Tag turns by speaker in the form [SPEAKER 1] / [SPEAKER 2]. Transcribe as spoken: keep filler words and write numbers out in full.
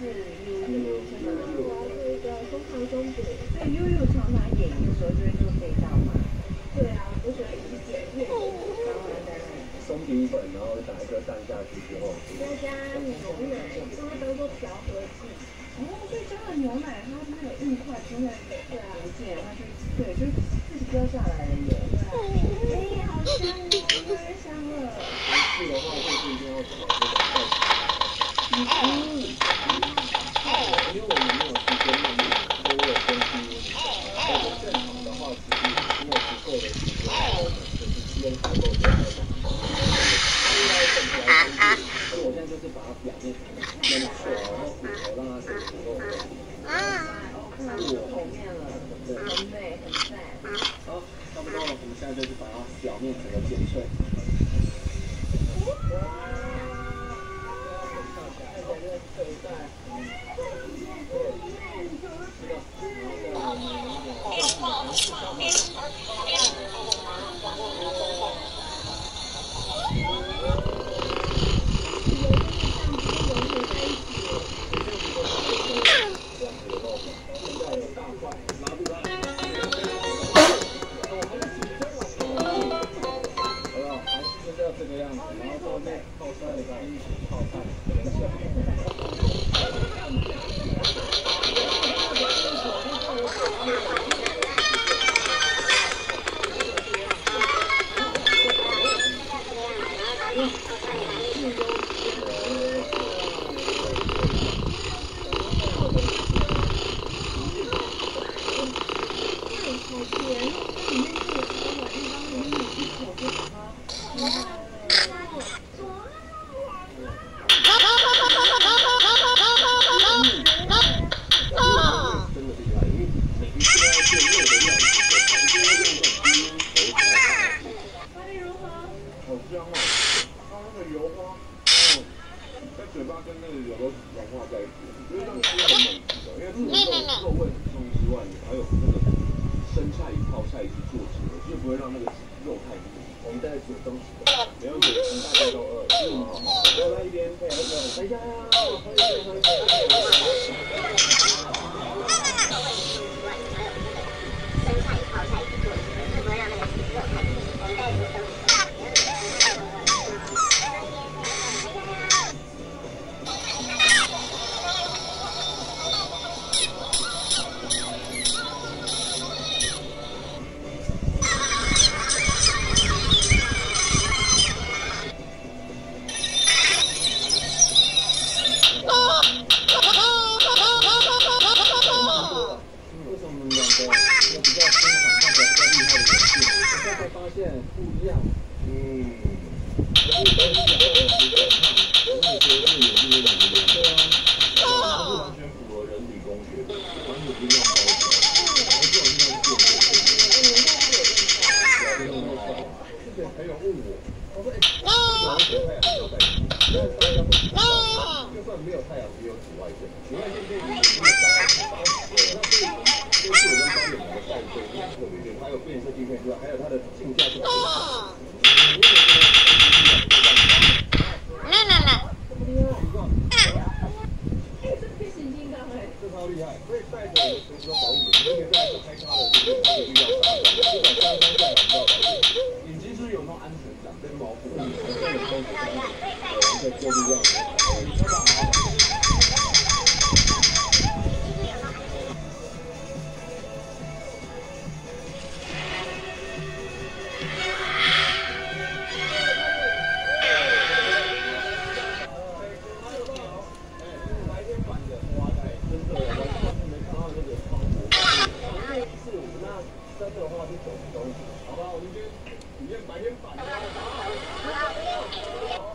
[SPEAKER 1] 悠悠是吗？对对，疯狂公主。所以悠悠常常演的时候就会做这一道嘛。对啊，我喜欢理解越当然当然。
[SPEAKER 2] 松饼粉，然后打一个蛋下去之后，
[SPEAKER 1] 再加牛奶，让它当做调和剂。哦，所以加了牛奶，它那个芋块就会对啊，不见，它就对，就自己掉下来了耶。对啊，哎，好香哦，越来越香了。
[SPEAKER 2] 没事的话，就是一定要炒这个菜。
[SPEAKER 1] 嗯嗯。
[SPEAKER 2] 因为我们没有时间弄，因为我有分析。我们正常的话，其实没有足够的时间，就是用采购这个。所以我现在就是把它表面腌脆，然后骨头让它整个肉厚。
[SPEAKER 1] 我后面了，很美，很赞。
[SPEAKER 2] 好，差不多了，我们现在就是把它表面整个煎脆。这个样子，然后后面泡出来的冰泡菜连起来。好吧，我们先体验白天版的。